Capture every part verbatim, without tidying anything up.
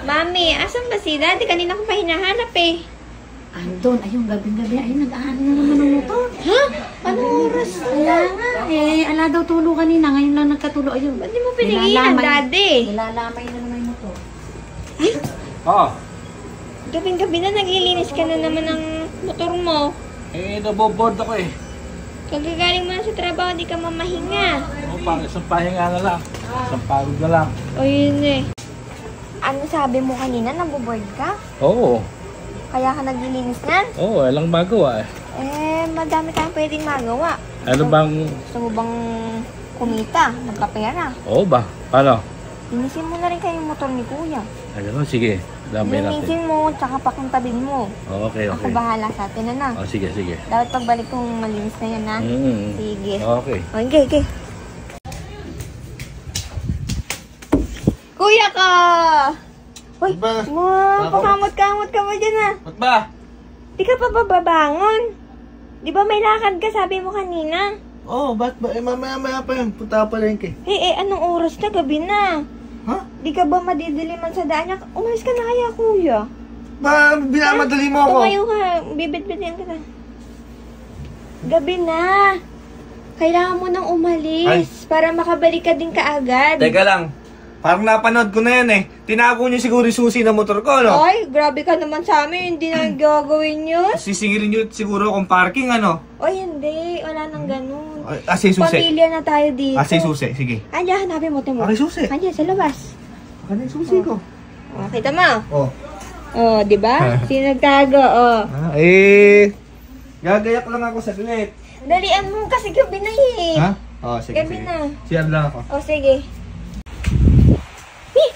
Mami, asan ba si Daddy? Kanina ko pa hinahanap eh. Andun, ayun, gabing-gabi. Ayun, nag-aano na naman ng motor. Ha? Anong oras? Kaya nga, eh, ala daw tulo kanina. Ngayon lang nagkatulo. Ayun, Ba't di mo pinigilan, Daddy? Nilalamay na naman yung motor. Ay, Oo. gabing-gabi na naglilinis ka na naman ng motor mo. Eh, naboboard ako eh. Kagagaling mo na sa trabaho, di ka mamahinga. O, pang isang pahinga na lang. Isang pagod na lang. O yun eh. Ano sabi mo kanina? Naboboard ka? Oo. Kaya ka naglilinis na? Oo, walang magawa eh. Eh, madami kang pwedeng magawa. Ano bang... Gusto mo bang kumita? Magkapera? Oo ba? Paano? Linisin mo na rin kayo yung motor ni Kuya. Ayun, sige. Damay natin. Linisin mo, tsaka pakintabin mo. Oh, okay, Ako okay. bahala sa atin na na. Oh, sige, sige. Dapat pagbalik kong malinis na yan, ha? Mm. Sige. Okay. Okay, okay. Kuya ka! Uy, Ba? wow, pakamot-kamot ka ba dyan, ha? Ba't ba? Di ka pa bababangon? Di ba may lakad ka, sabi mo kanina? Oo, oh, ba't ba? Eh, mamaya-maya pa yun. Punta pa lang kay. Eh, eh, anong oras na? Gabi na. Ha? Di ka ba madidiliman sa daan niya? Umalis ka na kaya, kuya. Ba, binamadali mo ako. Tumayo ka, bibit-bitin kita. Gabi na. Kailangan mo nang umalis para makabalik ka din kaagad. Teka lang. Parang napanood ko na yan eh. Tinago niyo siguro yung susi ng motor ko, no? Ay, grabe ka naman sa amin. Hindi na gagawin yun. Sisingilin niyo siguro kung parking, ano? O hindi, wala nang ganun. Ay, Ah, si susi. Pamilya na tayo dito. Ah, si susi. Sige. Andiyan, hanapin mo, Timo. Ah, si susi. Andiyan, sa labas. Ano yung susi ko? O, kita mo? Oh. O, di ba? Sino nagtago? O. Ah, eh. Gagayak lang ako saglit. Dalian mo kasi gabi na eh. Ha? Oh, sige, Gabi sige. na. Siyan lang ako. O, sige. Eh!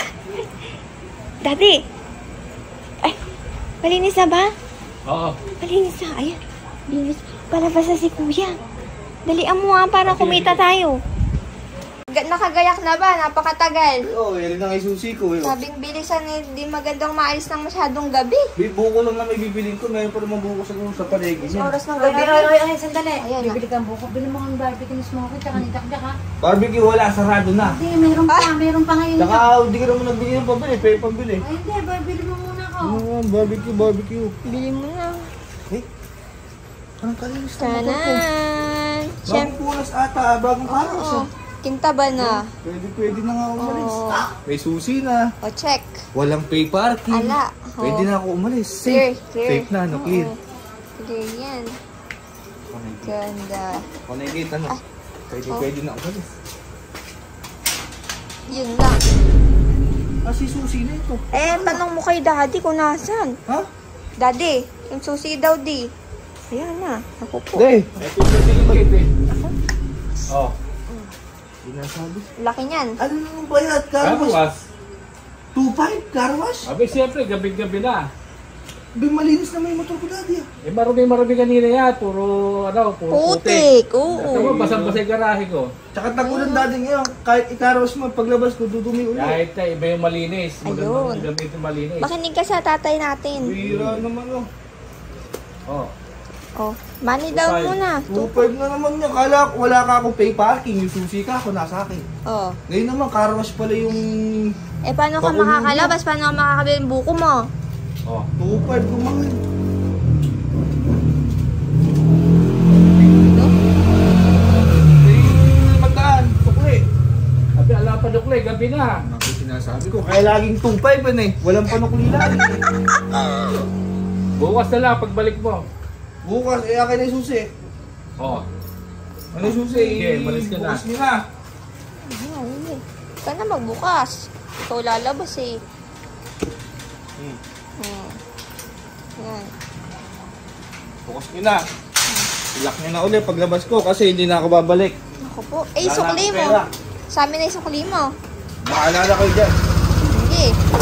Daddy! Ay, malinis na ba? Oo. Malinis na. Ayan. Malinis. Palabas na si Kuya. Dalian mo ha, para kumita tayo. Ga- Nakagayak na ba? Napakatagal. Oo, oh, yan lang yung susi ko. Eh. Sabing bilisan eh, di magandang maalis ng masyadong gabi. Buko lang na may bibilin ko. Ngayon pa naman buko sa, sa paligid niya. Oras ng Ay, gabi. ay, ay, ay, sandali. Ayan na. Bibili kang buko. Bili mo kang barbecue ni Smokey, tsaka ni Dakdak, ha? Barbecue wala, sarado na. Hindi, meron pa. Meron pa ngayon. Saka hindi ka naman nagbili ng pambili, pwede pambili. Ay, hindi. Barbili mo muna ako. Oo, barbecue, barbecue. Bili mo na. Eh, anong kalinis na Sana. motor ko? Bagong punas ata, bagong karos. Oo. Kinta ba na? Pwede, pwede na nga umalis. Oo. May susi na. O, check. Walang pay parking. Ala. Pwede Oo. na ako umalis. Clear, Safe. clear. Safe na, no? Clear. Oo. Clear yan. Ganda. Connected, ano? Pwede, Oh. pwede na umalis. Yun lang. Ah, si susi na ito. Eh, tanong mo kay Daddy kung nasan. Ha? Daddy, yung susi daw di. Ayan na. Ako po. Day! Ito yung sinigit eh. Oo. Sinasabi. Laki niyan. Ano nung bayad? Ano Carwash? was? two five? Carwash? Abi, siyempre, gabi-gabi na. Bimalinis na may motor ko dati. Eh, marami-marami kanina yan. Puro, ano, puro Putik. Ito Oo. mo, basang-basa yung garahe ko. Tsaka tagulan dati ngayon. Kahit i-carwash mo, paglabas ko, dudumi ulit. Kahit na iba yung malinis. Ayun. Magandang gamit yung malinis. Makinig ka sa tatay natin. Bira naman oh. Oo. Oh, money daw Two five. muna. two five na naman niya. Kala ko wala ka akong pay parking. Yung susi ka ako nasa akin. Oh. Ngayon naman, carwash pala yung Eh, paano ka Bakulong makakalabas? Paano ka makakabili ng buko mo? Oo. two five kumangin. Eh, magkaan. Sukli. Abi, ala pa dukle, gabi na. Ako sinasabi ko. Kaya laging two five yan eh. Walang panukli lang. Bukas na lang, pagbalik mo. Bukas, eh akin na yung susi. Oo. Ano yung susi? Sige, malis ka na. Bukas niyo na. Ayan, hindi. Ikaw na magbukas. Ikaw lalabas eh. Hmm. Hmm. Yan. Bukas niyo na. Ilak niyo na ulit paglabas ko kasi hindi na ako babalik. Ako po. Eh, Wala na sukli akong mo. pera. Sa amin na yung sukli mo. Maalala kayo dyan. Hindi.